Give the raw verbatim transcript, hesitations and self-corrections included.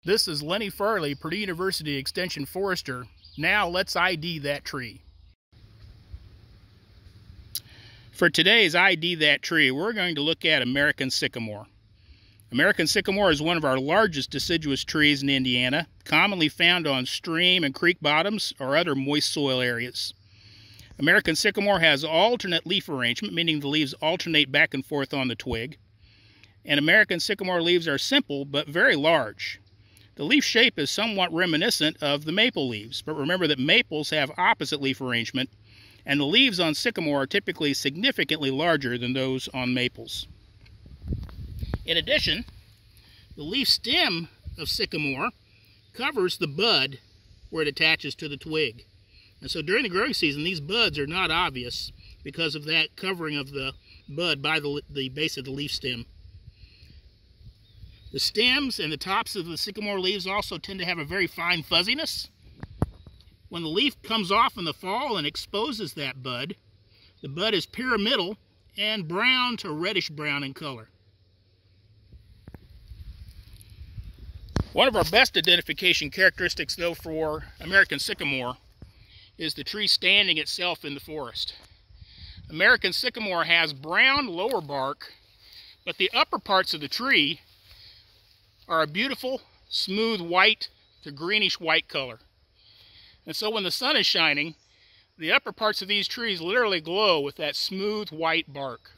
This is Lenny Farlee, Purdue University Extension Forester. Now let's I D that tree. For today's I D that tree, we're going to look at American Sycamore. American Sycamore is one of our largest deciduous trees in Indiana, commonly found on stream and creek bottoms or other moist soil areas. American Sycamore has alternate leaf arrangement, meaning the leaves alternate back and forth on the twig. And American Sycamore leaves are simple but very large. The leaf shape is somewhat reminiscent of the maple leaves, but remember that maples have opposite leaf arrangement, and the leaves on sycamore are typically significantly larger than those on maples. In addition, the leaf stem of sycamore covers the bud where it attaches to the twig. And so during the growing season, these buds are not obvious because of that covering of the bud by the, the base of the leaf stem. The stems and the tops of the sycamore leaves also tend to have a very fine fuzziness. When the leaf comes off in the fall and exposes that bud, the bud is pyramidal and brown to reddish brown in color. One of our best identification characteristics, though, for American sycamore is the tree standing itself in the forest. American sycamore has brown lower bark, but the upper parts of the tree are a beautiful, smooth white to greenish white color. And so when the sun is shining, the upper parts of these trees literally glow with that smooth white bark.